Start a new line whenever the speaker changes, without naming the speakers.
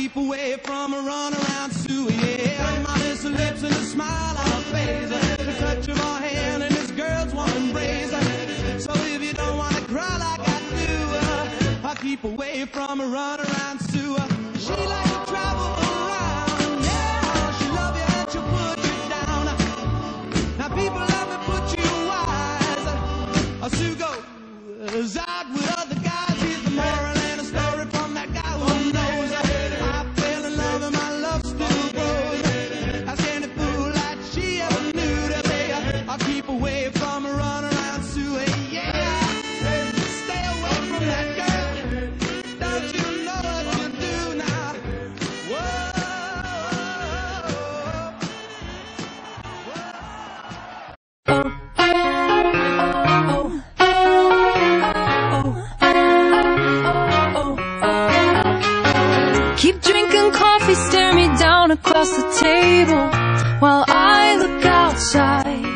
keep away from a runaround Sue, yeah. My little lips and a smile on her face, the touch of her hand and this girl's warm embrace. So if you don't wanna cry like I do, I'll keep away from a runaround Sue. She likes to travel around, yeah. She love you and she'll put you down. Now people love to put you wise. Sue goes out with other guys. Here's the moral and a story from that guy who knows. I fell in love and my love still grows. Ask any fool like she ever knew to say, I'll keep away from a runaround Sue, yeah. Stay away from that girl. Don't you know what you do now? Whoa.
Keep drinking coffee, stare me down across the table while I look outside.